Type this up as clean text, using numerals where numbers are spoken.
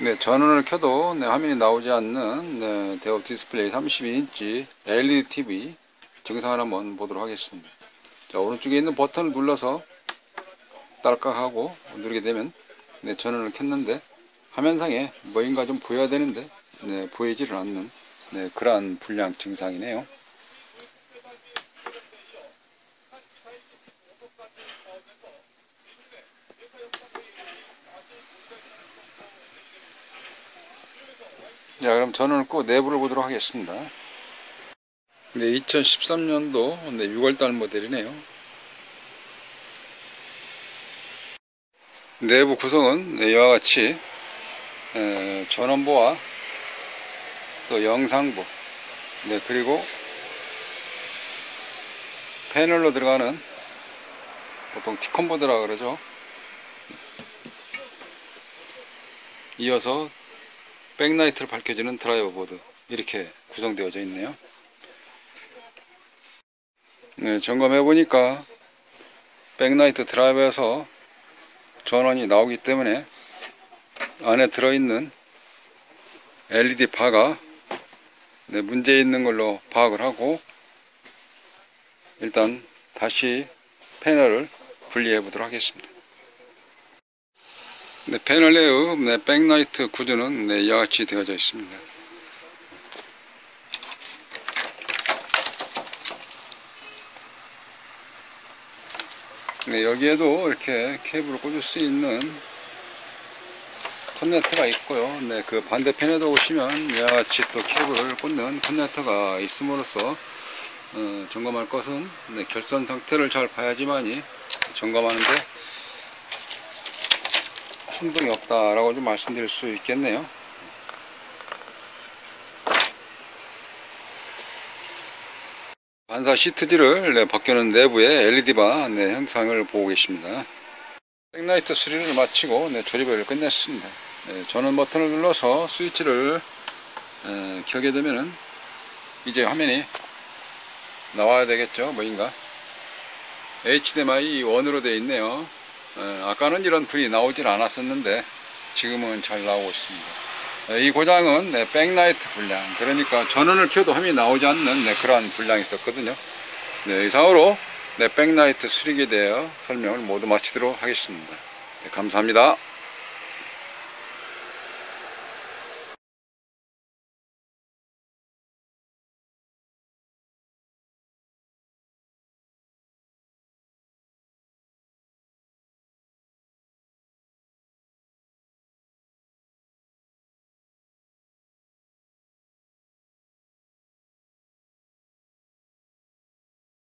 네, 전원을 켜도 화면이 나오지 않는 대업 디스플레이 32인치 LED TV 증상을 한번 보도록 하겠습니다. 자, 오른쪽에 있는 버튼을 눌러서 딸깍 하고 누르게 되면 전원을 켰는데 화면상에 뭐인가 좀 보여야 되는데 보이지를 않는 그러한 불량 증상이네요. 자, 그럼 전원을 끄고 내부를 보도록 하겠습니다. 2013년도 6월달 모델이네요. 내부 구성은 이와 같이 전원부와 또 영상부, 그리고 패널로 들어가는 보통 T컴보드라 그러죠. 이어서 백라이트를 밝혀주는 드라이버 보드, 이렇게 구성되어져 있네요. 점검해 보니까 백라이트 드라이버에서 전원이 나오기 때문에 안에 들어있는 LED 바가 문제 있는 걸로 파악을 하고 일단 다시 패널을 분리해 보도록 하겠습니다. 패널 내의 백라이트 구조는 이와 같이 되어져 있습니다. 여기에도 이렇게 케이블을 꽂을 수 있는 컨넥터가 있고요. 그 반대편에도 오시면 이와 같이 또 케이블을 꽂는 컨넥터가 있음으로써 점검할 것은 결선 상태를 잘 봐야지만이 점검하는데 혼동이 없다라고 좀 말씀드릴 수 있겠네요. 반사 시트지를 벗겨놓은 내부의 LED바 형상을 보고 계십니다. 백라이트 수리를 마치고 조립을 끝냈습니다. 전원 버튼을 눌러서 스위치를 켜게 되면은 이제 화면이 나와야 되겠죠. 뭐인가 HDMI 1으로 되어 있네요. 아까는 이런 불이 나오질 않았었는데 지금은 잘 나오고 있습니다. 이 고장은 백라이트 불량, 그러니까 전원을 켜도 화면이 나오지 않는 그러한 불량이 있었거든요. 이상으로 백라이트 수리기에 대해 설명을 모두 마치도록 하겠습니다. 감사합니다.